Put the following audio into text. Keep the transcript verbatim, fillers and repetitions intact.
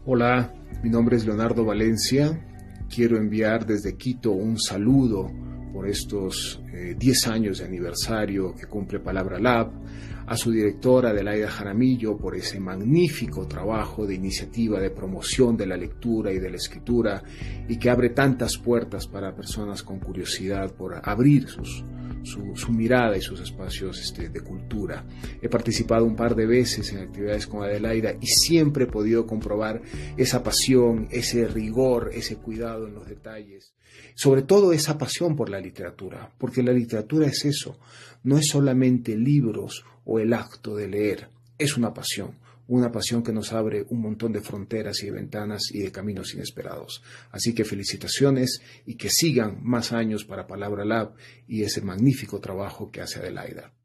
Hola, mi nombre es Leonardo Valencia. Quiero enviar desde Quito un saludo por estos eh, diez años de aniversario que cumple Palabra Lab, a su directora Adelaida Jaramillo por ese magnífico trabajo de iniciativa de promoción de la lectura y de la escritura y que abre tantas puertas para personas con curiosidad por abrir sus, su, su mirada y sus espacios este, de cultura. He participado un par de veces en actividades con Adelaida y siempre he podido comprobar esa pasión, ese rigor, ese cuidado en los detalles, sobre todo esa pasión por la literatura, porque la literatura es eso, no es solamente libros o el acto de leer, es una pasión, una pasión que nos abre un montón de fronteras y de ventanas y de caminos inesperados. Así que felicitaciones y que sigan más años para Palabra Lab y ese magnífico trabajo que hace Adelaida.